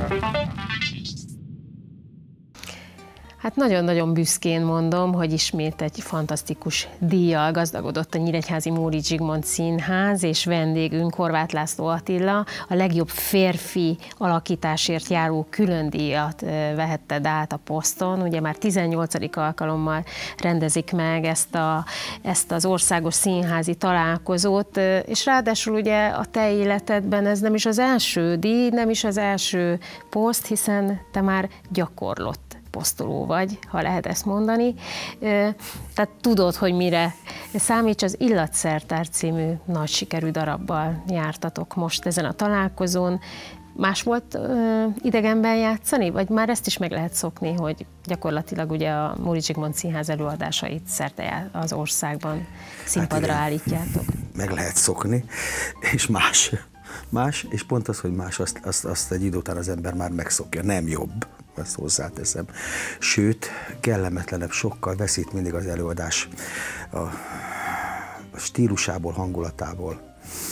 Hát nagyon-nagyon büszkén mondom, hogy ismét egy fantasztikus díjjal gazdagodott a Nyíregyházi Móricz Zsigmond Színház, és vendégünk Horváth László Attila a legjobb férfi alakításért járó külön díjat vehette át a poszton. Ugye már 18. alkalommal rendezik meg ezt az országos színházi találkozót, és ráadásul ugye a te életedben ez nem is az első díj, nem is az első poszt, hiszen te már gyakorlott posztoló vagy, ha lehet ezt mondani. Tehát tudod, hogy mire számíts. Az Illatszertár című nagy sikerű darabbal jártatok most ezen a találkozón. Más volt idegenben játszani, vagy már ezt is meg lehet szokni, hogy gyakorlatilag ugye a Móricz Zsigmond Színház előadásait szerte az országban színpadra állítjátok? Meg lehet szokni, és más, és pont az, hogy más, azt egy idő után az ember már megszokja, nem jobb, ezt hozzáteszem. Sőt, kellemetlenebb sokkal, veszít mindig az előadás a stílusából, hangulatából,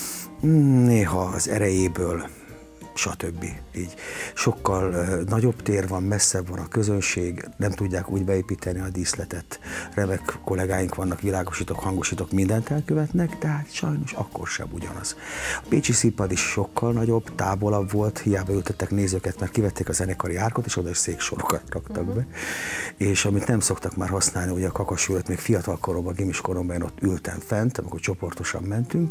néha az erejéből, stb. Így sokkal nagyobb tér van, messzebb van a közönség, nem tudják úgy beépíteni a díszletet. Remek kollégáink vannak, világosítók, hangosítók, mindent elkövetnek, de hát sajnos akkor sem ugyanaz. A pécsi színpad is sokkal nagyobb, távolabb volt, hiába ültettek nézőket, mert kivették a zenekari árkot, és oda is széksorokat raktak be. És amit nem szoktak már használni, ugye a kakasülőt, még fiatal koromban, gimis koromban én ott ültem fent, amikor csoportosan mentünk,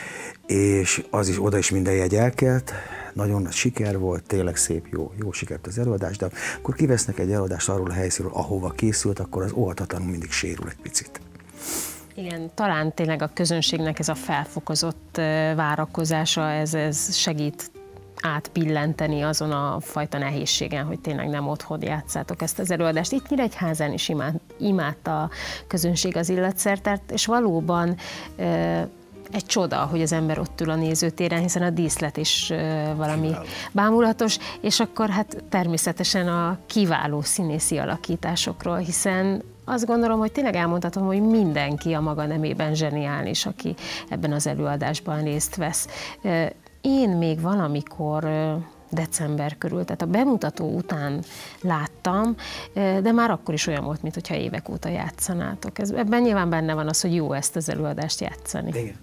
és az is, oda is minden jegy elkelt, nagyon nagy siker volt, tényleg szép, jó sikert az előadás, de akkor kivesznek egy előadást arról a helyszínről, ahova készült, akkor az óhatatlanul mindig sérül egy picit. Igen, talán tényleg a közönségnek ez a felfokozott várakozása, ez segít átpillenteni azon a fajta nehézségen, hogy tényleg nem otthon játszátok ezt az előadást. Itt Nyíregyházán is imádta a közönség az Illatszertárt, és valóban egy csoda, hogy az ember ott ül a nézőtéren, hiszen a díszlet is valami bámulatos, és akkor hát természetesen a kiváló színészi alakításokról, hiszen azt gondolom, hogy tényleg elmondhatom, hogy mindenki a maga nemében zseniális, aki ebben az előadásban részt vesz. Én még valamikor december körül, tehát a bemutató után láttam, de már akkor is olyan volt, mintha évek óta játszanátok. Ebben nyilván benne van az, hogy jó ezt az előadást játszani. Igen.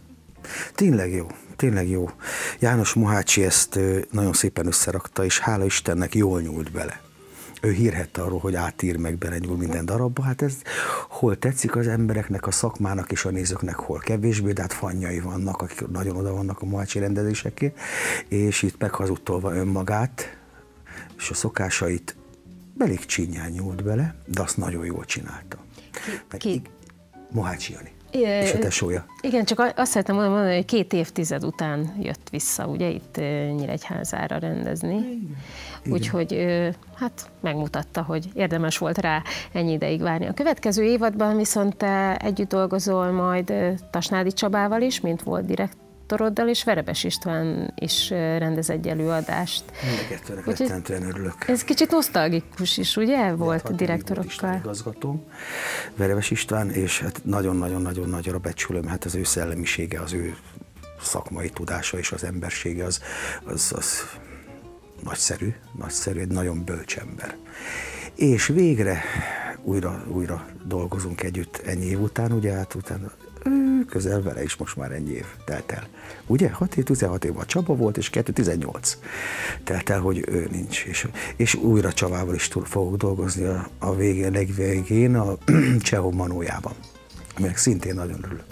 Tényleg jó. János Mohácsi ezt nagyon szépen összerakta, és hála Istennek jól nyúlt bele. Ő hírhette arról, hogy átír meg, belenyúl minden darabba, hát ez hol tetszik az embereknek, a szakmának és a nézőknek, hol kevésbé, de hát fannyai vannak, akik nagyon oda vannak a Mohácsi rendezésekért, és itt meghazudtolva önmagát és a szokásait elég csinyán nyúlt bele, de azt nagyon jól csinálta. Mohácsi Jani. És a tesója. Igen, csak azt szeretném mondani, hogy 2 évtized után jött vissza, ugye, itt Nyíregyházára rendezni. Úgyhogy hát megmutatta, hogy érdemes volt rá ennyi ideig várni. A következő évadban viszont te együtt dolgozol majd Tasnádi Csabával is, mint volt direktoroddal, és Verebes István is rendez egy előadást. Mindkettőnek rettentően örülök. Ez kicsit nosztalgikus is, ugye? Volt direktorokkal. Igazgatóm, Verebes István, és hát nagyon-nagyon-nagyon nagyra becsülöm, hát az ő szellemisége, az ő szakmai tudása és az embersége az nagyszerű, egy nagyon bölcs ember. És végre újra dolgozunk együtt ennyi év után, ugye hát utána közel vele is most már ennyi év telt el. Ugye? 16 év a Csaba volt, és 2018 telt el, hogy ő nincs. És újra Csabával is fogok dolgozni a legvégén a Csehov Manójában, aminek szintén nagyon örülök.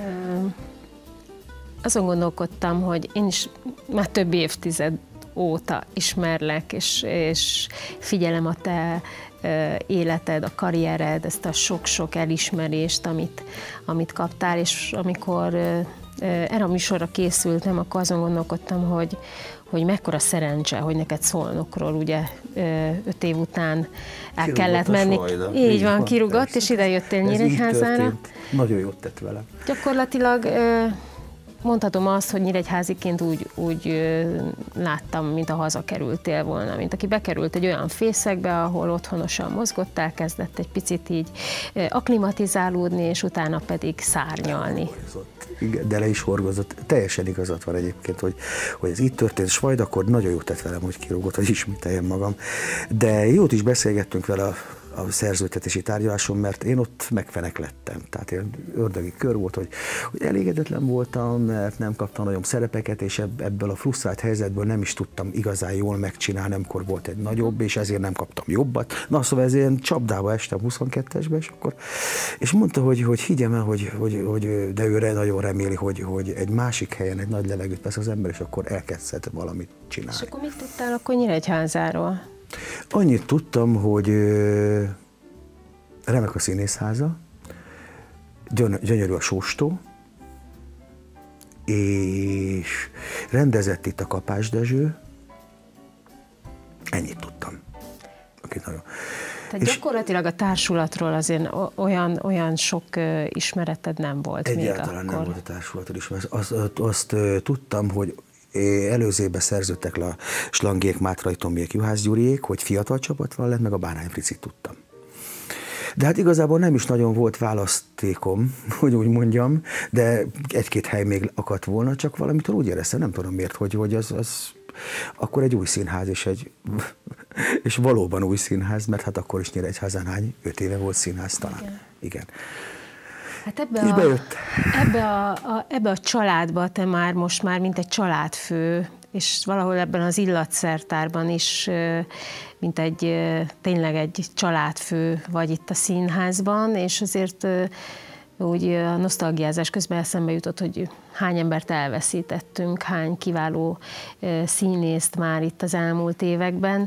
Azon gondolkodtam, hogy én is már több évtized óta ismerlek, és figyelem a te életed, a karriered, ezt a sok-sok elismerést, amit kaptál, és amikor erre a műsorra készültem, akkor azon gondolkodtam, hogy mekkora szerencse, hogy neked Szolnokról ugye 5 év után el kellett menni. Így van, kirúgott, és ide jöttél Nyíregyházára. Nagyon jót tett velem. Gyakorlatilag mondhatom azt, hogy nyíregyháziként úgy láttam, mint a hazakerültél volna, mint aki bekerült egy olyan fészekbe, ahol otthonosan mozgottál, kezdett egy picit így akklimatizálódni, és utána pedig szárnyalni. Igen, de le is horgozott. Teljesen igazat van egyébként, hogy ez itt történt, és majd akkor nagyon jót tett velem, hogy kirúgott, hogy ismételjem magam. De jót is beszélgettünk vele a szerződtetési tárgyaláson, mert én ott megfeneklettem. Tehát ilyen ördögi kör volt, hogy elégedetlen voltam, mert nem kaptam nagyon szerepeket, és ebből a frusztrált helyzetből nem is tudtam igazán jól megcsinálni, amikor volt egy nagyobb, és ezért nem kaptam jobbat. Na, szóval ez ilyen csapdába estem 22-esbe, és mondta, hogy higgyem el, hogy de ő nagyon reméli, hogy egy másik helyen egy nagy levegőt vesz az ember, és akkor elkezdhet valamit csinálni. És akkor mit tudtál akkor Nyíregyházáról? Annyit tudtam, hogy remek a színészháza, gyönyörű a sóstó, és rendezett itt a Kapás Dezső. Ennyit tudtam. Tehát gyakorlatilag a társulatról azért olyan sok ismereted nem volt még akkor. Egyáltalán nem volt a társulatról ismeret. Azt tudtam, hogy előzőben szerződtek le a Slangék, Mátrai Tomiék, Juhász Gyuriék, hogy fiatal csapat van lett, meg a Bárány Fricit tudtam. De hát igazából nem is nagyon volt választékom, hogy úgy mondjam, de egy-két hely még akadt volna, csak valamitől úgy éreztem, nem tudom miért, hogy az akkor egy új színház, és valóban új színház, mert hát akkor is Nyíregyházán 5 éve volt színház talán. Igen. Hát ebbe a családba te most már mint egy családfő, és valahol ebben az illatszertárban is, mint tényleg egy családfő vagy itt a színházban, és azért úgy a nosztalgiázás közben eszembe jutott, hogy hány embert elveszítettünk, hány kiváló színészt már itt az elmúlt években,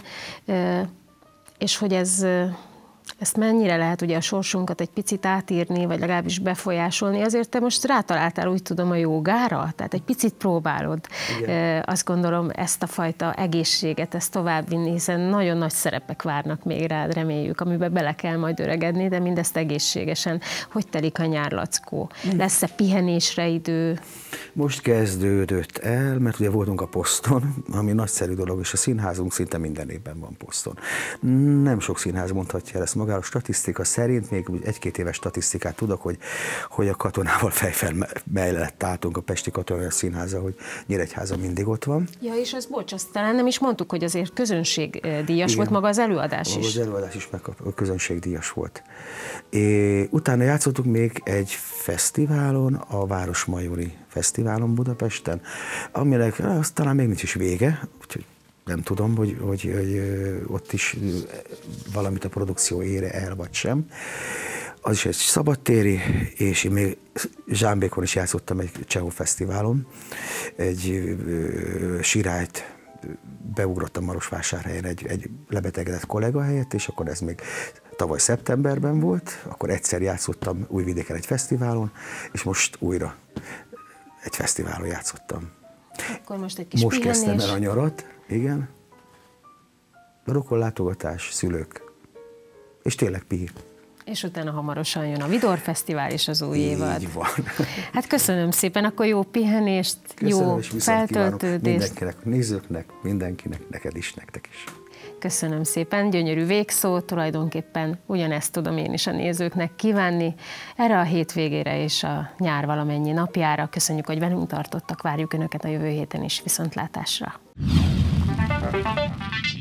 és hogy ezt mennyire lehet ugye a sorsunkat egy picit átírni, vagy legalábbis befolyásolni, azért te most rátaláltál, úgy tudom, a jógára, tehát egy picit próbálod. Azt gondolom, ezt a fajta egészséget, ezt továbbvinni, hiszen nagyon nagy szerepek várnak még rád, reméljük, amiben bele kell majd öregedni, de mindezt egészségesen. Hogy telik a nyár, Lackó? Lesz-e pihenésre idő? Most kezdődött el, mert ugye voltunk a Poszton, ami nagyszerű dolog, és a színházunk szinte minden évben van Poszton. Nem sok színház mondhatja el ezt magára. A statisztika szerint, még 1-2 éves statisztikát tudok, hogy a Katonával fejfel mellett álltunk a Pesti Katonai Színháza, hogy Nyíregyháza mindig ott van. Ja, és az bocs, azt talán nem is mondtuk, hogy azért közönségdíjas volt maga az előadás is. Az előadás is meg a közönségdíjas volt. Utána játszottuk még egy fesztiválon, a Városmajori Fesztiválon Budapesten, aminek az talán még nincs is vége, úgyhogy nem tudom, hogy ott is valamit a produkció ére el, vagy sem. Az is egy szabadtéri, és én még Zsámbékon is játszottam egy Csehó Fesztiválon. Egy sirályt beugrottam Marosvásárhelyen egy lebetegedett kollega helyett, és akkor ez még tavaly szeptemberben volt, akkor egyszer játszottam Újvidéken egy fesztiválon, és most újra egy fesztiválon játszottam. Akkor most egy kis most pihenés. Kezdtem el a nyarat, igen. Rokonlátogatás, szülők, és tényleg pihi. És utána hamarosan jön a Vidor Fesztivál és az új évad. Így van. Hát köszönöm szépen, akkor jó pihenést, jó feltöltődést. Mindenkinek, nézőknek, mindenkinek, neked is, nektek is. Köszönöm szépen, gyönyörű végszó, tulajdonképpen ugyanezt tudom én is a nézőknek kívánni. Erre a hétvégére és a nyár valamennyi napjára köszönjük, hogy velünk tartottak, várjuk Önöket a jövő héten is, viszontlátásra.